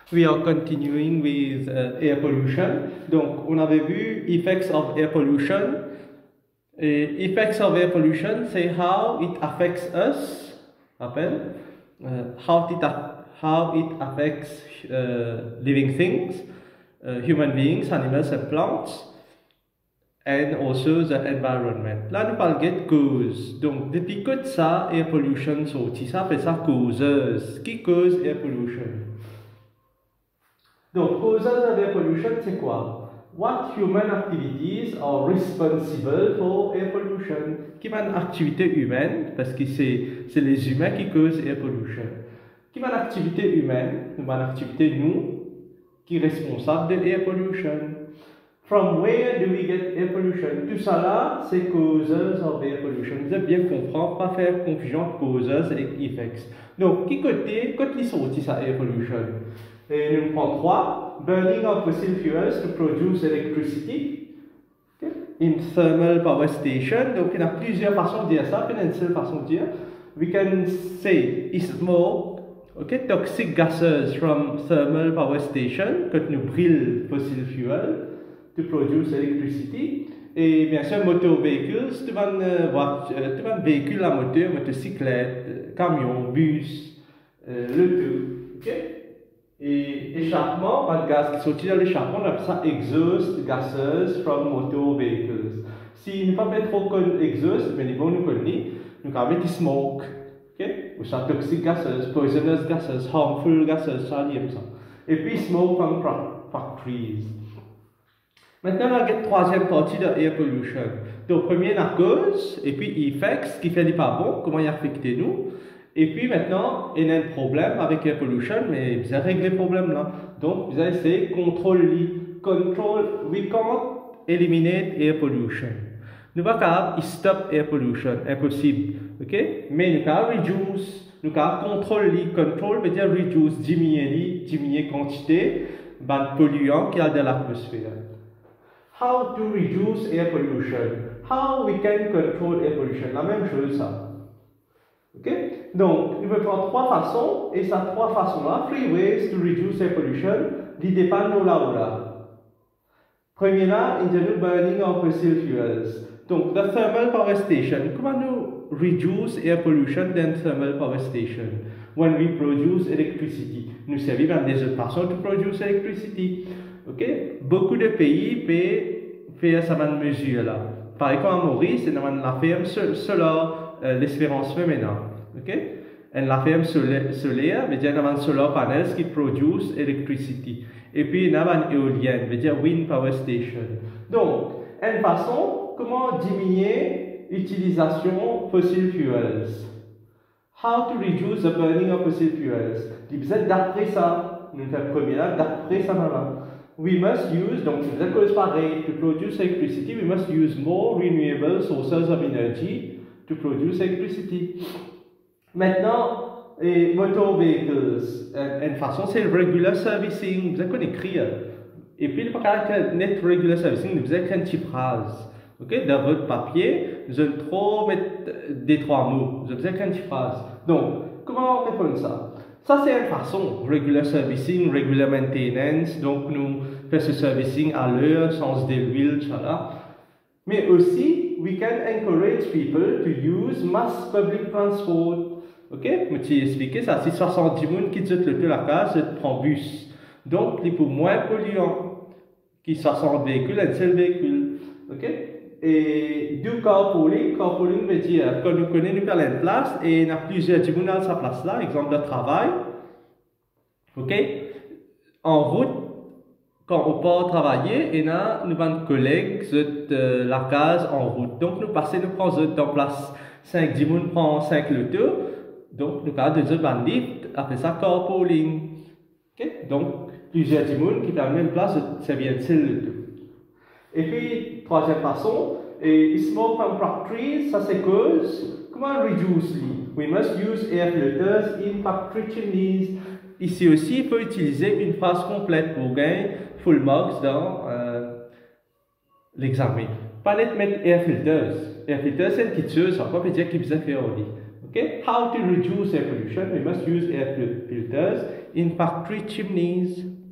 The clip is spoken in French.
We are continuing with air pollution. Donc, on avait vu effects of air pollution. Effects of air pollution, c'est how it affects us. Rappel, how it affects living things, human beings, animals, and plants, and also the environment. Là, nous parlons de cause. Donc, depuis que ça, air pollution sorti, ça fait ça causes. Qui cause air pollution? Donc, causes of air pollution, c'est quoi? What human activities are responsible for air pollution? Qui est une activité humaine, parce que c'est les humains qui causent air pollution. Qui est une activité humaine, une activité nous, qui est responsable de air pollution. From where do we get air pollution? Tout ça là, c'est causes of air pollution. Vous devez bien comprendre, pas faire confusion entre causes et effects. Donc, qui côté ils sortent ça air pollution? Et nous prenons 3. Burning of fossil fuels to produce electricity. Okay. In thermal power station. Donc, il y a plusieurs façons de dire ça. Il y a une seule façon de dire. We can say smoke, okay, toxic gases from thermal power station, quand nous brûlons fossil fuel to produce electricity. Et bien sûr, motor vehicles, tu vas un véhicule à moteur, motocyclette, camion, bus, le tout. Okay. Et échappement, pas de gaz qui sortit de l'échappement, on appelle ça exhaust gases from motor vehicles. Si nous ne pas mettre trop de exhaust, mais bon, nous connaissons, nous avons mettre smoke, okay? Ou ça toxic gases, poisonous gases, harmful gases, ça lié ça. Et puis smoke from factories. Maintenant, on a la troisième partie de air pollution. Donc, premier, la cause, et puis effects, qui fait des pas bon, comment il affecte nous. Et puis maintenant, il y a un problème avec air pollution, mais vous avez réglé le problème là. Donc, vous allez essayer de contrôler. We can't eliminate air pollution. Nous ne pouvons pas stop air pollution, impossible. Ok? Mais nous pouvons reduce, nous pouvons contrôler. Control veut dire reduce, diminuer quantité de polluants qu'il y a dans l'atmosphère. How to reduce air pollution? How we can control air pollution? La même chose ça. Ok? Donc, il peut prendre 3 façons, et ces 3 façons-là, 3 ways to reduce air pollution, ils dépendent de là. Premier là, in the burning of fossil fuels. Donc, the thermal power station. Comment nous reduce air pollution dans thermal power station? When we produce electricity. Nous servons des autres façons de produire electricity. Ok? Beaucoup de pays peuvent faire cette mesure-là. Par exemple, à Maurice, c'est dans la ferme solaire. L'espérance féminin, ok? Et la ferme solaire, veut dire un solar panels qui produisent électricité. Et puis il y a une éolienne, veut dire wind power station. Donc, une façon, comment diminuer l'utilisation fossil fuels? How to reduce the burning of fossil fuels? Vous êtes d'après ça, nous faisons premier là, d'après ça maintenant. We must use, donc vous êtes cause pareil, to produce electricity, we must use more renewable sources of energy to produce electricity. Maintenant, les motor vehicles, une façon, c'est le regular servicing. Vous avez écrit. Et puis, le caractère net regular servicing, vous avez une petite phrase. Ok? Dans votre papier, vous allez trop mettre des 3 mots. Vous avez une petite phrase. Donc, comment on répond ça? Ça, c'est une façon. Regular servicing, regular maintenance. Donc, nous faisons ce servicing à l'heure, sans des l'huile, ça. Mais aussi, we can encourage people to use mass public transport. Ok? Je t'ai expliqué ça. Si 70 personnes qui quittent le la case, ils prennent bus. Donc, il faut moins polluant. Qui 60 véhicules, un seul véhicule. Ok? Et du carpooling. Carpooling veut dire que nous connaissons, nous perdons une place et il y a plusieurs personnes dans sa place là. Exemple de travail. Ok? En route. Quand on part travailler, et là, nous avons des collègues de la case en route. Donc, nous passons, nous prenons dans place 5 10 personnes, prend 5 le tour. Donc, nous avons deux autres lift, après ça, carpooling. Okay? Donc, plusieurs 10 personnes qui prennent la même place, ça vient de le tour. Et puis, troisième façon, et smoke from factories, ça c'est cause. Comment reduce it? We must use air filters in factory chimneys. Ici aussi, il faut utiliser une phrase complète pour gagner full marks dans l'examen. Pas mettre air filters. Air filters, c'est une petite chose, ça peut dire qu'il vous a fait au lit. Okay? How to reduce air pollution? We must use air filters in factory chimneys,